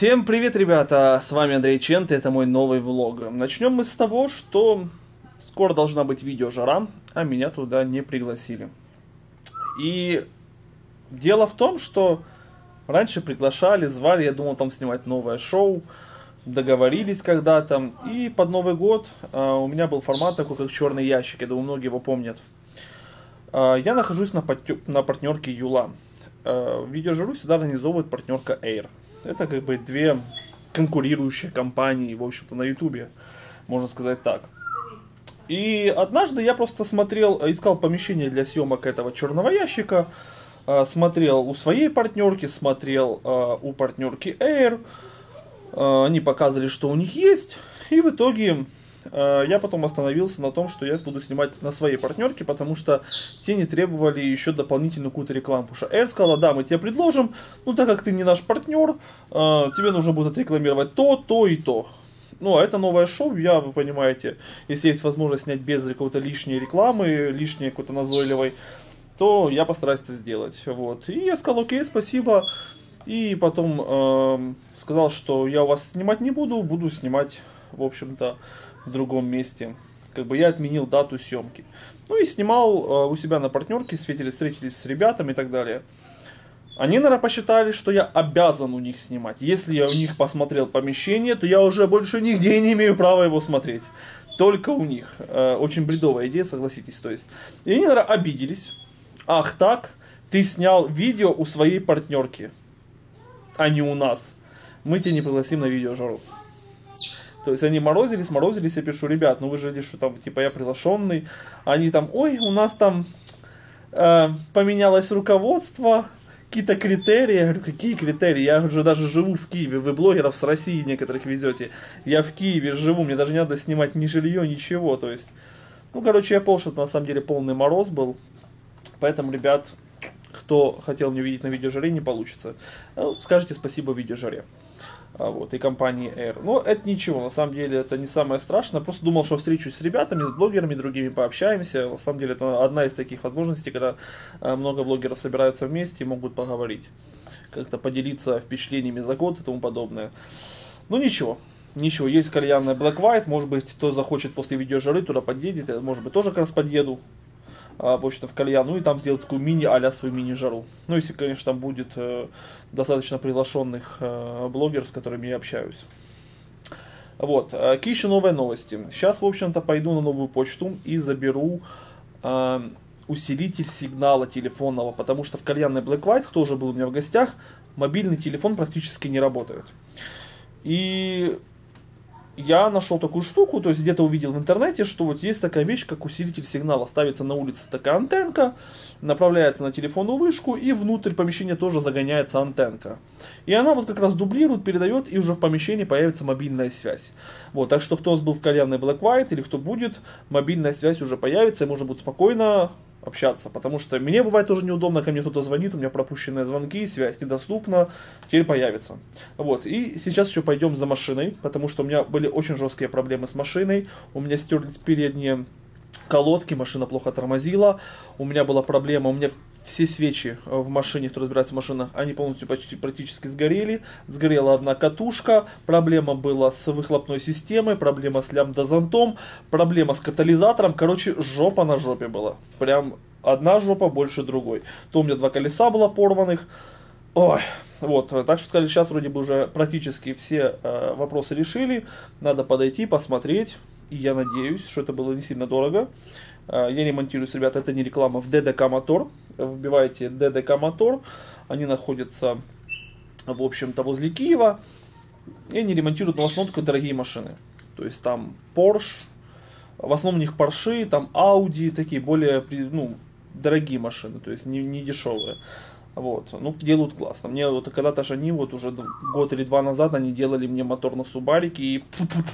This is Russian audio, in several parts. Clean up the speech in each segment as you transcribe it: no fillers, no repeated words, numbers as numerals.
Всем привет, ребята! С вами Андрей Чент, и это мой новый влог. Начнем мы с того, что скоро должна быть видеожара, а меня туда не пригласили. И дело в том, что раньше приглашали, звали, я думал там снимать новое шоу, договорились когда-то. И под Новый год у меня был формат такой, как черный ящик, я думаю, многие его помнят. Я нахожусь на партнерке Юла. Видеожару всегда организовывает партнерка Air. Это как бы две конкурирующие компании, в общем-то, на ютубе, можно сказать так. И однажды я просто смотрел, искал помещение для съемок этого черного ящика, смотрел у своей партнерки, смотрел у партнерки Air, они показывали, что у них есть, и в итоге я потом остановился на том, что я буду снимать на своей партнерке, потому что те не требовали еще дополнительную какую-то рекламу. Потому что Air сказала, да, мы тебе предложим, но так как ты не наш партнер, тебе нужно будет отрекламировать то и то. Ну, а это новое шоу, вы понимаете, если есть возможность снять без какой-то лишней рекламы, лишней какой-то назойливой, то я постараюсь это сделать. Вот. И я сказал, окей, спасибо. И потом сказал, что я у вас снимать не буду, буду снимать, в общем-то, в другом месте. Как бы я отменил дату съемки. Ну и снимал у себя на партнерке, встретились с ребятами и так далее. Они, наверное, посчитали, что я обязан у них снимать. Если я у них посмотрел помещение, то я уже больше нигде не имею права его смотреть. Только у них. Очень бредовая идея, согласитесь. То есть. И они, наверное, обиделись. Ах так, ты снял видео у своей партнерки, а не у нас. Мы тебя не пригласим на видеожару. То есть они морозились, я пишу, ребят, ну вы же что там, типа я приглашенный. Они там, ой, у нас там поменялось руководство, какие-то критерии. Я говорю, какие критерии? Я уже даже живу в Киеве, вы блогеров с России некоторых везете. Я в Киеве живу, мне даже не надо снимать ни жилье, ничего. То есть, ну короче, я понял, что это на самом деле полный мороз был. Поэтому, ребят, кто хотел меня видеть на видеожаре, не получится. Скажите спасибо видеожаре. Вот, и компании Air. Но это ничего, на самом деле это не самое страшное. Просто думал, что встречусь с ребятами, с блогерами другими, пообщаемся. На самом деле это одна из таких возможностей, когда много блогеров собираются вместе и могут поговорить. Как-то поделиться впечатлениями за год и тому подобное. Ну ничего, есть кальянная Black White. Может быть, кто захочет после видеожары, туда подъедет. Я, может быть, тоже как раз подъеду. В общем-то, в кальян, ну и там сделать такую а-ля свою мини-жару. Ну, если, конечно, там будет достаточно приглашенных блогеров, с которыми я общаюсь. Вот, какие еще новые новости? Сейчас, в общем-то, пойду на новую почту и заберу усилитель сигнала телефонного, потому что в кальянной Black White, кто уже был у меня в гостях, мобильный телефон практически не работает. И я нашел такую штуку, то есть где-то увидел в интернете, что вот есть такая вещь, как усилитель сигнала. Ставится на улице такая антенка, направляется на телефонную вышку, и внутрь помещения тоже загоняется антенка. И она вот как раз дублирует, передает, и уже в помещении появится мобильная связь. Вот, так что кто у нас был в кальянной Black White, или кто будет, мобильная связь уже появится, и можно будет спокойно общаться, потому что мне бывает тоже неудобно, ко мне кто-то звонит, у меня пропущенные звонки, связь недоступна, теперь появится. Вот, и сейчас еще пойдем за машиной, потому что у меня были очень жесткие проблемы с машиной, у меня стерлись передние колодки, машина плохо тормозила, у меня была проблема, у меня все свечи в машине, кто разбирается в машинах, они полностью практически сгорели, сгорела одна катушка, проблема была с выхлопной системой, проблема с лямбда-зонтом, проблема с катализатором, короче, жопа на жопе была, прям одна жопа больше другой, то у меня 2 колеса было порванных, ой, вот, так что сказали, сейчас вроде бы уже практически все вопросы решили, надо подойти, посмотреть. И я надеюсь, что это было не сильно дорого. Я ремонтируюсь, ребята, это не реклама, в ДДК Мотор. Вбивайте ДДК Мотор. Они находятся, в общем-то, возле Киева. И они ремонтируют, но в основном только дорогие машины. То есть там Porsche, в основном у них Porsche, там Audi, такие более, ну, дорогие машины, то есть не дешевые. Вот, ну, делают классно. Мне вот когда-то же они, вот уже год или 2 назад, они делали мне мотор на Субарике и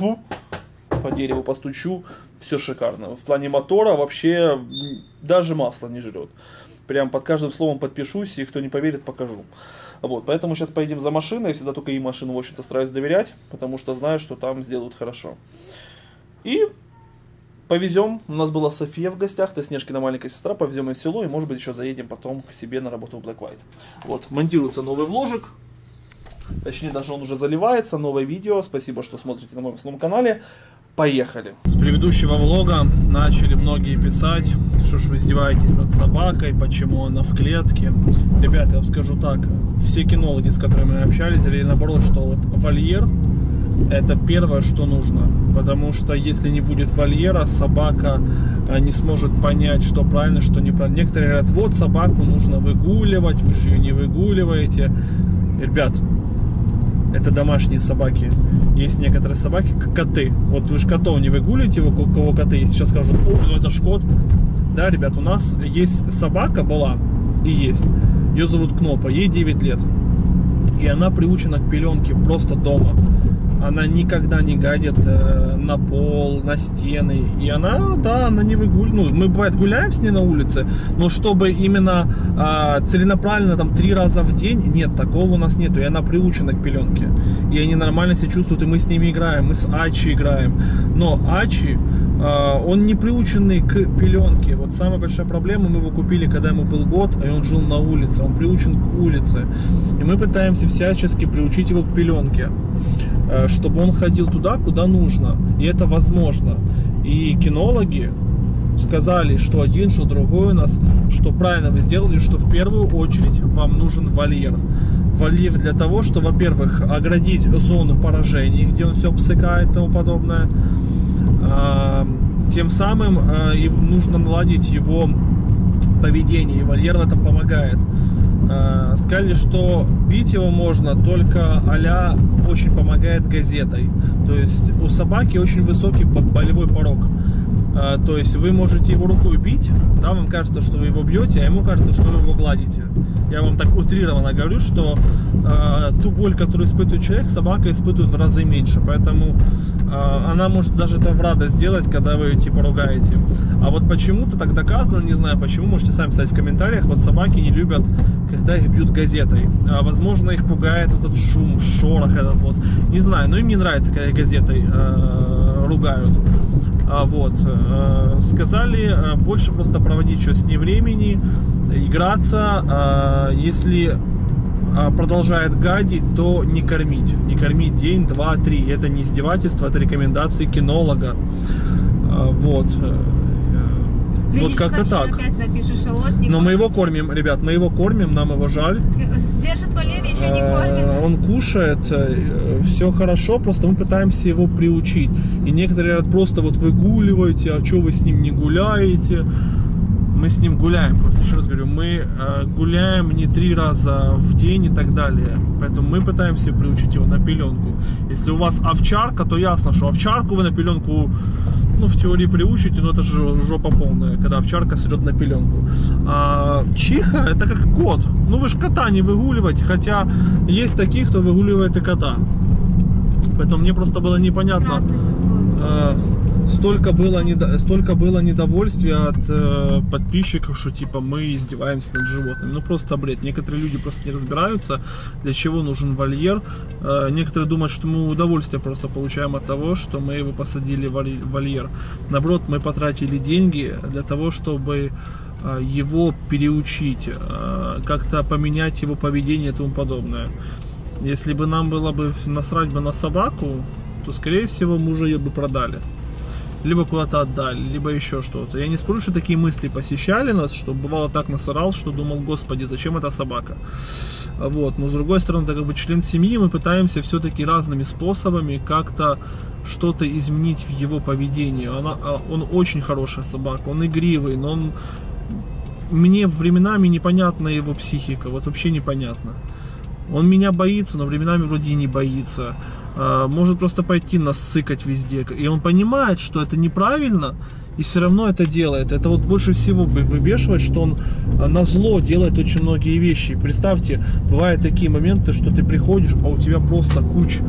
по дереву постучу, все шикарно. В плане мотора вообще даже масло не жрет. Прям под каждым словом подпишусь, и кто не поверит, покажу. Вот, поэтому сейчас поедем за машиной. Я всегда только им машину, в общем-то, стараюсь доверять, потому что знаю, что там сделают хорошо. И повезем. У нас была София в гостях, это Снежкина маленькая сестра. Повезем ее в село, и, может быть, еще заедем потом к себе на работу в Black White. Вот, монтируется новый вложик. Точнее, даже он уже заливается, новое видео. Спасибо, что смотрите на моем основном канале. Поехали. С предыдущего влога начали многие писать, что ж вы издеваетесь над собакой, почему она в клетке. Ребята, я вам скажу так, все кинологи, с которыми мы общались, говорили наоборот, что вот вольер это первое, что нужно. Потому что если не будет вольера, собака не сможет понять, что правильно, что неправильно. Некоторые говорят, вот собаку нужно выгуливать, вы же ее не выгуливаете. Ребят, это домашние собаки. Есть некоторые собаки, как коты. Вот вы же котов не выгуливаете, у кого коты есть. Сейчас скажут, о, ну это ж кот. Да, ребят, у нас есть собака, была и есть. Ее зовут Кнопа, ей 9 лет. И она приучена к пеленке просто дома. Она никогда не гадит на пол, на стены. И она, да, она не выгуливает. Ну, мы, бывает, гуляем с ней на улице, но чтобы именно целенаправленно, там, 3 раза в день, нет, такого у нас нету. И она приучена к пеленке. И они нормально себя чувствуют, и мы с ними играем, мы с Ачи играем. Но Ачи, он не приученный к пеленке. Вот самая большая проблема, мы его купили, когда ему был год, и он жил на улице. Он приучен к улице. И мы пытаемся всячески приучить его к пеленке, чтобы он ходил туда, куда нужно. И это возможно. И кинологи сказали, что один, что другой у нас, что правильно вы сделали, что в первую очередь вам нужен вольер. Вольер для того, что, во-первых, оградить зону поражений, где он все обсыкает и тому подобное. Тем самым нужно наладить его поведение, и вольер в этом помогает. Сказали, что бить его можно только а-ля очень помогает газетой. То есть у собаки очень высокий болевой порог. То есть вы можете его рукой бить, да, вам кажется, что вы его бьете, а ему кажется, что вы его гладите. Я вам так утрированно говорю, что ту боль, которую испытывает человек, собака испытывает в разы меньше. Поэтому она может даже это в радость сделать, когда вы типа ругаете. А вот почему-то так доказано, не знаю почему, можете сами писать в комментариях, вот собаки не любят, когда их бьют газетой. Возможно, их пугает этот шум, шорох этот вот. Не знаю, но им не нравится, когда их газетой ругают. Вот. Сказали больше просто проводить что с ней времени, играться. Если продолжает гадить, то не кормить. Не кормить день, 2, 3. Это не издевательство, это рекомендации кинолога. Вот. Видишь, вот как-то так. Напишешь, вот, но мы его кормим, ребят, мы его кормим, нам его жаль. Держит Валерий, еще не кормит. Он кушает, все хорошо, просто мы пытаемся его приучить. И некоторые говорят, просто вот выгуливаете, а что вы с ним не гуляете? Мы с ним гуляем, просто еще раз говорю, мы гуляем не 3 раза в день и так далее. Поэтому мы пытаемся приучить его на пеленку. Если у вас овчарка, то ясно, что овчарку вы на пеленку, ну, в теории приучите, но это же жопа полная, когда овчарка срет на пеленку. А чиха это как кот. Ну вы же кота не выгуливаете, хотя есть такие, кто выгуливает и кота. Поэтому мне просто было непонятно. Столько было недовольствия от подписчиков, что типа мы издеваемся над животными. Ну просто бред. Некоторые люди просто не разбираются, для чего нужен вольер. Некоторые думают, что мы удовольствие просто получаем от того, что мы его посадили в вольер. Наоборот, мы потратили деньги для того, чтобы его переучить, как-то поменять его поведение и тому подобное. Если бы нам было бы насрать бы на собаку, то скорее всего мы уже ее бы продали. Либо куда-то отдали, либо еще что-то. Я не спорю, что такие мысли посещали нас, что бывало так насрал, что думал, господи, зачем эта собака? Вот. Но с другой стороны, это как бы член семьи, мы пытаемся все-таки разными способами как-то что-то изменить в его поведении. Он очень хорошая собака, он игривый, но мне временами непонятна его психика, вот вообще непонятно. Он меня боится, но временами вроде и не боится. Может просто пойти насыкать везде. И он понимает, что это неправильно, и все равно это делает. Это вот больше всего выбешивает, что он назло делает очень многие вещи. Представьте, бывают такие моменты, что ты приходишь, а у тебя просто куча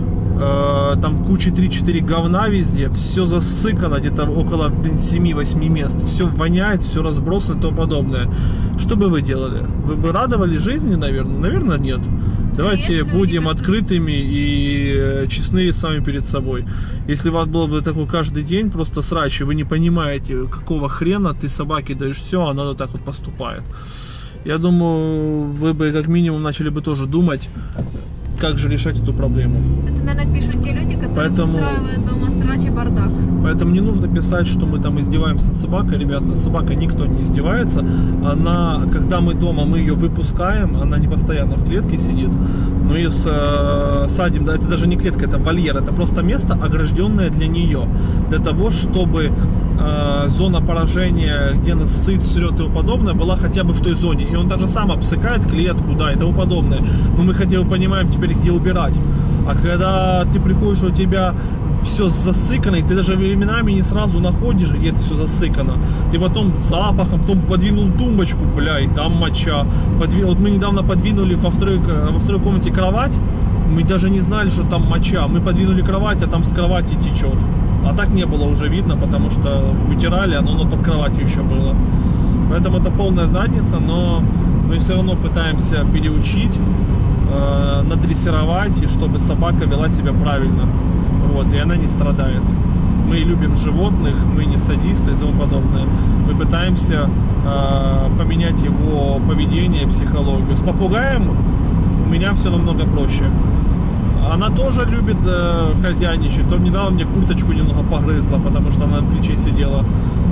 3-4 говна везде, все засыкано где-то около 7-8 мест, все воняет, все разбросано и тому подобное. Что бы вы делали? Вы бы радовали жизни, наверное? Наверное, нет. Давайте будем открытыми и честны сами перед собой. Если у вас было бы такое каждый день, просто срач, и вы не понимаете, какого хрена ты собаке даешь все, она вот так вот поступает. Я думаю, вы бы как минимум начали бы тоже думать, как же решать эту проблему. Это, наверное, пишут те люди, которые устраивают дома срач и бардак. Поэтому не нужно писать, что мы там издеваемся над собакой. Ребят, над собакой никто не издевается. Она, когда мы дома, мы ее выпускаем, она не постоянно в клетке сидит. Мы ее садим, да, это даже не клетка, это вольер, это просто место, огражденное для нее. Для того, чтобы зона поражения, где она сыт, срет и тому подобное, была хотя бы в той зоне. И он даже сам обсыкает клетку, да, и тому подобное. Но мы хотя бы понимаем теперь, где убирать. А когда ты приходишь, у тебя все засыкано, и ты даже временами не сразу находишь, где это все засыкано. Ты потом запахом, потом подвинул тумбочку, бля, и там моча. Вот мы недавно подвинули во второй комнате кровать, мы даже не знали, что там моча. Мы подвинули кровать, а там с кровати течет. А так не было уже видно, потому что вытирали, оно под кроватью еще было. Поэтому это полная задница, но мы все равно пытаемся переучить, надрессировать, и чтобы собака вела себя правильно. Вот, и она не страдает. Мы любим животных, мы не садисты и тому подобное. Мы пытаемся поменять его поведение, психологию. С попугаем у меня все намного проще. Она тоже любит хозяйничать. То недавно мне курточку немного погрызла, потому что она на плече сидела.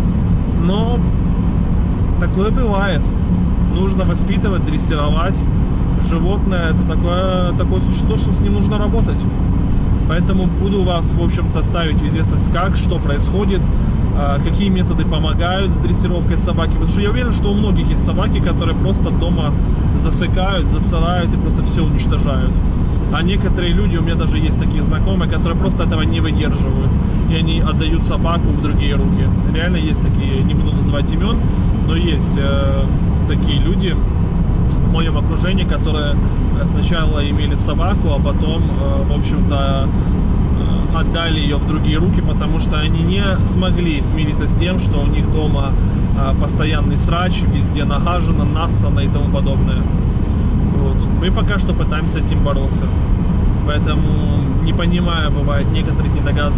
Но такое бывает. Нужно воспитывать, дрессировать. Животное — это такое существо, что с ним нужно работать. Поэтому буду вас, в общем-то, ставить в известность, как, что происходит, какие методы помогают с дрессировкой собаки. Потому что я уверен, что у многих есть собаки, которые просто дома засыкают, засырают и просто все уничтожают. А некоторые люди, у меня даже есть такие знакомые, которые просто этого не выдерживают. И они отдают собаку в другие руки. Реально есть такие, не буду называть имен, но есть такие люди в моем окружении, которые сначала имели собаку, а потом, в общем-то, отдали ее в другие руки, потому что они не смогли смириться с тем, что у них дома постоянный срач, везде нагажено, нассано и тому подобное. Вот. Мы пока что пытаемся с этим бороться. Поэтому не понимаю, бывает, некоторых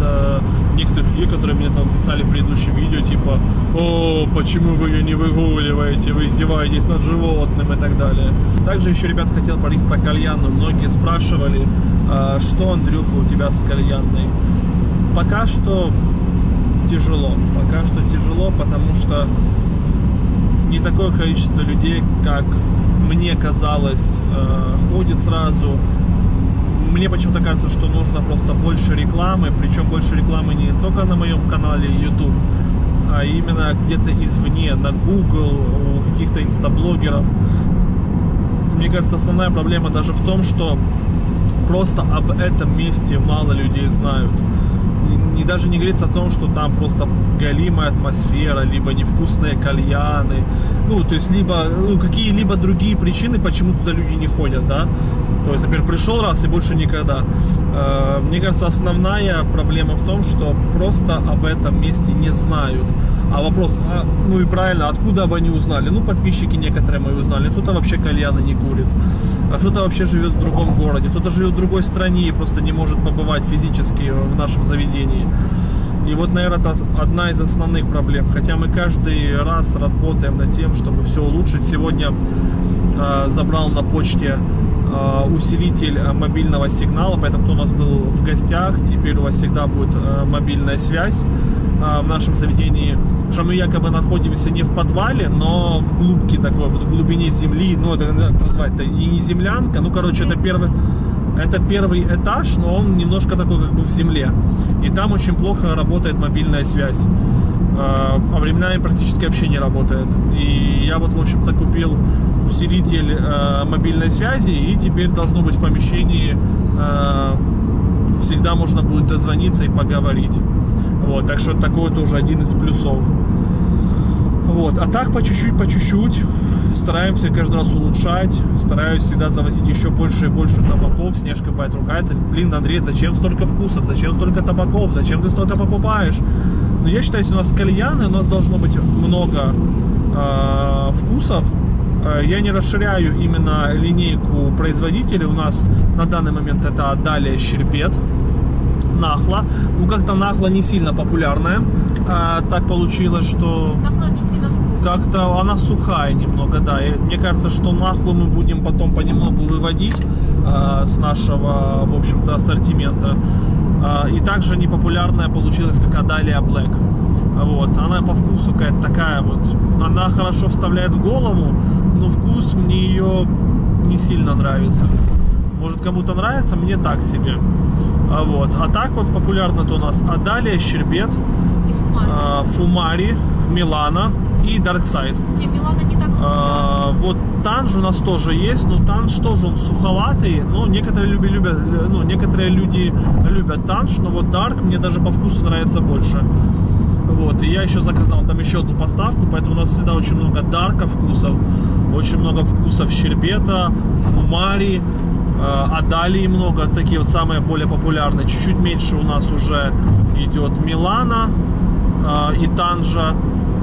людей, которые мне там писали в предыдущем видео, типа: «О, почему вы ее не выгуливаете, вы издеваетесь над животным» и так далее. Также еще, ребят, хотел поговорить про кальянную. Многие спрашивали, что, Андрюха, у тебя с кальянной. Пока что тяжело. Пока что тяжело, потому что не такое количество людей, как мне казалось, ходит сразу. Мне почему-то кажется, что нужно просто больше рекламы, причем больше рекламы не только на моем канале YouTube, а именно где-то извне, на Google, у каких-то инстаблогеров. Мне кажется, основная проблема даже в том, что просто об этом месте мало людей знают. И даже не говорится о том, что там просто галимая атмосфера, либо невкусные кальяны, ну, то есть, либо какие-либо другие причины, почему туда люди не ходят, да. То есть, например, пришел раз и больше никогда. Мне кажется, основная проблема в том, что просто об этом месте не знают. А вопрос, ну и правильно, откуда бы они узнали? Ну, подписчики некоторые мои узнали. Кто-то вообще кальяны не курит. А кто-то вообще живет в другом городе. Кто-то живет в другой стране и просто не может побывать физически в нашем заведении. И вот, наверное, это одна из основных проблем. Хотя мы каждый раз работаем над тем, чтобы все улучшить. Сегодня забрал на почте усилитель мобильного сигнала, поэтому кто у нас был в гостях, теперь у вас всегда будет мобильная связь в нашем заведении, что мы якобы находимся не в подвале, но в глубке такой, в глубине земли, ну это как назвать, это и не землянка, ну короче это первый этаж, но он немножко такой как бы в земле, и там очень плохо работает мобильная связь. А временами практически вообще не работает. И я вот, в общем-то, купил усилитель мобильной связи, и теперь должно быть в помещении всегда можно будет дозвониться и поговорить. Вот, так что такой тоже один из плюсов. Вот, а так по чуть-чуть стараемся каждый раз улучшать. Стараюсь всегда завозить еще больше и больше табаков. Снежка бывает ругается: блин, Андрей, зачем столько вкусов, зачем столько табаков, зачем ты столько покупаешь? Но я считаю, если у нас кальяны, у нас должно быть много вкусов. Я не расширяю именно линейку производителей. У нас на данный момент это далее Щербет, Нахла. Ну, как-то Нахла не сильно популярная. Так получилось, что Нахла не сильно вкусная. как-то она сухая немного, да. И мне кажется, что Нахлу мы будем потом понемногу выводить. с нашего, в общем-то, ассортимента. И также непопулярная получилась, как Адалия Black. Вот. Она по вкусу какая-то такая вот. Она хорошо вставляет в голову, но вкус мне ее не сильно нравится. Может, кому-то нравится, мне так себе. Вот. А так вот популярно-то у нас Адалия, Щербет, Фумари, Милана и Дарксайд. Не, Милана не так. Вот Танж у нас тоже есть, но Танж тоже он суховатый, но некоторые люди любят Танж, но вот Дарк мне даже по вкусу нравится больше. Вот, и я еще заказал там еще одну поставку, поэтому у нас всегда очень много Дарка вкусов, очень много вкусов Щербета, Фумари, Адалии много, такие вот самые более популярные. Чуть-чуть меньше у нас уже идет Милана и Танжа.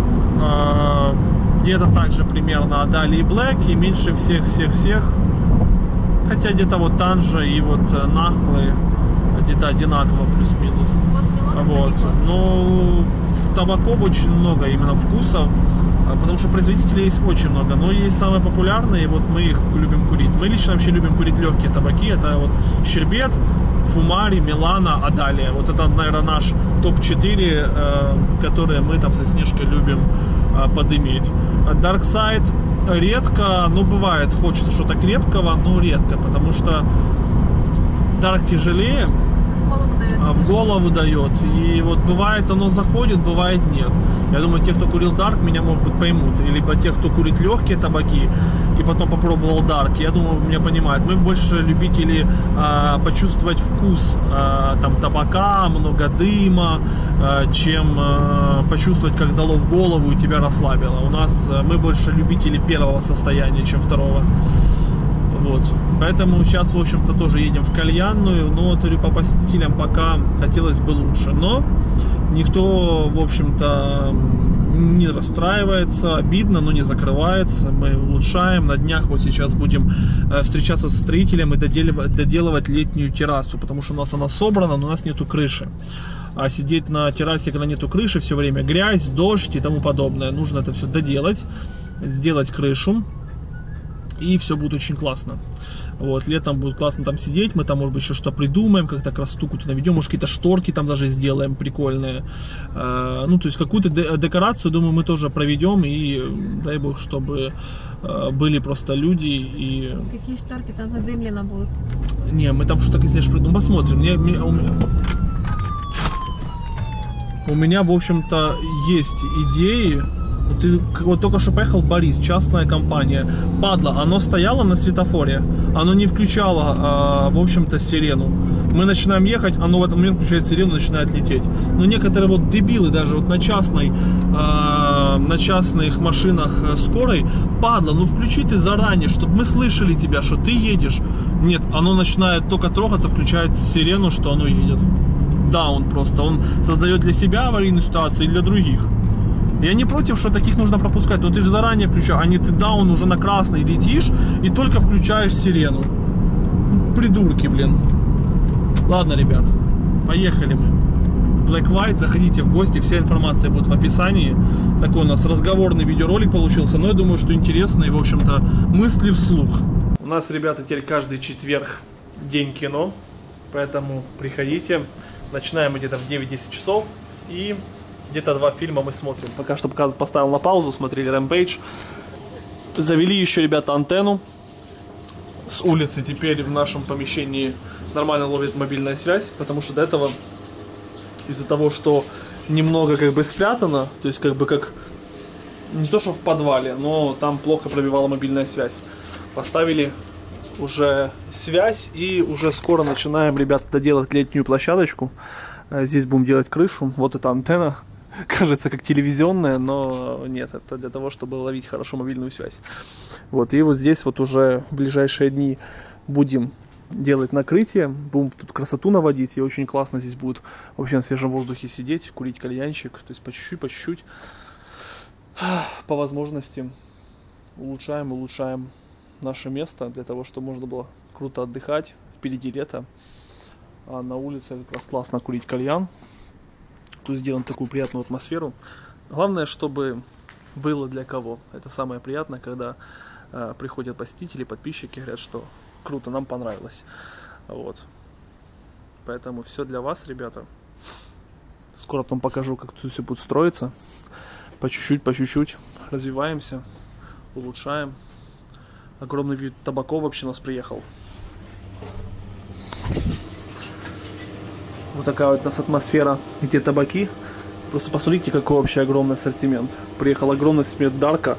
Где-то также примерно Адалии Black, и меньше всех. Хотя где-то вот Танжа и вот Нахлы где-то одинаково плюс-минус. Вот. Но табаков очень много, именно вкусов, потому что производителей есть очень много, но есть самые популярные, вот мы их любим курить. Мы лично вообще любим курить легкие табаки, это вот Щербет, Фумари, Милана, Адалия. Вот это, наверное, наш топ-4, которые мы там со Снежкой любим подыметь. Дарксайд редко, но бывает, хочется что-то крепкого, но редко, потому что Дарк тяжелее, в голову дает. И вот бывает оно заходит, бывает нет. Я думаю, те, кто курил Дарк, меня, может быть, поймут. Либо те, кто курит легкие табаки и потом попробовал Дарк, я думаю, меня понимают. Мы больше любители почувствовать вкус там табака, много дыма, чем почувствовать, как дало в голову и тебя расслабило. У нас мы больше любители первого состояния, чем второго. Вот. Поэтому сейчас, в общем-то, тоже едем в кальянную, но по посетителям пока хотелось бы лучше. Но никто, в общем-то, не расстраивается, обидно, но не закрывается. Мы улучшаем. На днях вот сейчас будем встречаться со строителем и доделывать летнюю террасу, потому что у нас она собрана, но у нас нету крыши. А сидеть на террасе, когда нету крыши, все время грязь, дождь и тому подобное. Нужно это все доделать, сделать крышу. И все будет очень классно. Вот, летом будет классно там сидеть, мы там, может быть, еще что-то придумаем, как-то красоту наведем, может, какие-то шторки там даже сделаем прикольные. Ну, то есть какую-то декорацию, думаю, мы тоже проведем, и дай бог, чтобы были просто люди и... Какие шторки там задымлено будут? Не, мы там что-то, если придумаем, посмотрим. У меня, в общем-то, есть идеи. Ты вот только что поехал Борис, частная компания. Падла, оно стояло на светофоре, оно не включало, в общем-то, сирену. Мы начинаем ехать, оно в этот момент включает сирену, начинает лететь. Но некоторые вот дебилы даже вот на частных машинах скорой, падла, ну включи ты заранее, чтобы мы слышали тебя, что ты едешь. Нет, оно начинает только трогаться, включает сирену, что оно едет. Даун просто, он создает для себя аварийную ситуацию и для других. Я не против, что таких нужно пропускать, но ты же заранее включаешь, а не ты даун уже на красный летишь и только включаешь сирену. Придурки, блин. Ладно, ребят, поехали мы в Black White, заходите в гости, вся информация будет в описании. Такой у нас разговорный видеоролик получился, но я думаю, что интересно и, в общем-то, мысли вслух. У нас, ребята, теперь каждый четверг день кино, поэтому приходите. Начинаем мы где-то в 9-10 часов и... Где-то 2 фильма мы смотрим. Пока что поставил на паузу, смотрели Rampage. Завели еще, ребята, антенну с улицы. Теперь в нашем помещении нормально ловит мобильная связь, потому что до этого из-за того, что немного как бы спрятано, то есть как бы как не то, что в подвале, но там плохо пробивала мобильная связь. Поставили уже связь и уже скоро начинаем, ребята, доделать летнюю площадочку. Здесь будем делать крышу. Вот эта антенна. Кажется, как телевизионная, но нет, это для того, чтобы ловить хорошо мобильную связь. Вот, и вот здесь вот уже в ближайшие дни будем делать накрытие, будем тут красоту наводить, и очень классно здесь будет вообще на свежем воздухе сидеть, курить кальянчик, то есть по чуть-чуть, по возможности улучшаем наше место, для того, чтобы можно было круто отдыхать, впереди лето, а на улице как раз классно курить кальян. Тут сделаем такую приятную атмосферу. Главное, чтобы было для кого. Это самое приятное, когда приходят посетители, подписчики, говорят, что круто, нам понравилось. Вот. Поэтому все для вас, ребята. Скоро потом покажу, как тут все будет строиться. По чуть-чуть развиваемся, улучшаем. Огромный вид табаков вообще у нас приехал. Вот такая вот у нас атмосфера, где табаки. Просто посмотрите, какой вообще огромный ассортимент. Приехал огромный ассортимент дарка.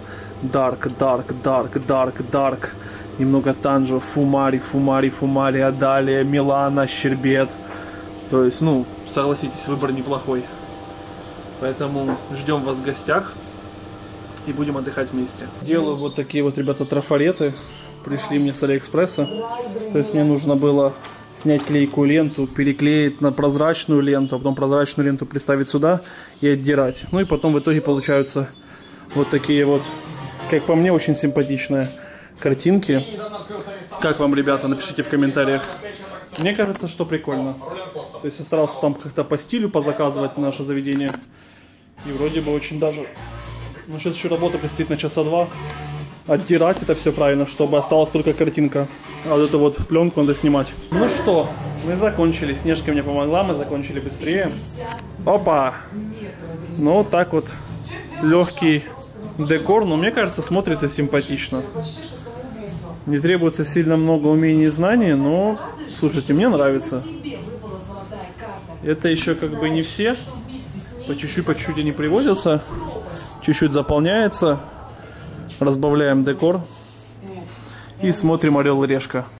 Дарк. Немного танжо, фумари, Адалия, Милана, Щербет. То есть, ну, согласитесь, выбор неплохой. Поэтому ждем вас в гостях и будем отдыхать вместе. Делаю вот такие вот, ребята, трафареты. Пришли мне с Алиэкспресса. То есть мне нужно было снять клейкую ленту, переклеить на прозрачную ленту, а потом прозрачную ленту приставить сюда и отдирать. Ну и потом в итоге получаются вот такие вот, как по мне, очень симпатичные картинки. Как вам, ребята, напишите в комментариях. Мне кажется, что прикольно. То есть я старался там как-то по стилю позаказывать наше заведение. И вроде бы очень даже... Ну, сейчас еще работа предстоит на часа 2. Отдирать это все правильно, чтобы осталась только картинка. А вот эту вот пленку надо снимать. Ну что, мы закончили. Снежка мне помогла, мы закончили быстрее. Опа! Ну, так вот. Легкий декор, но мне кажется, смотрится симпатично. Не требуется сильно много умений и знаний, но, слушайте, мне нравится. Это еще как бы не все. По чуть-чуть они приводятся. Чуть-чуть заполняется. Разбавляем декор. И смотрим «Орел и решка».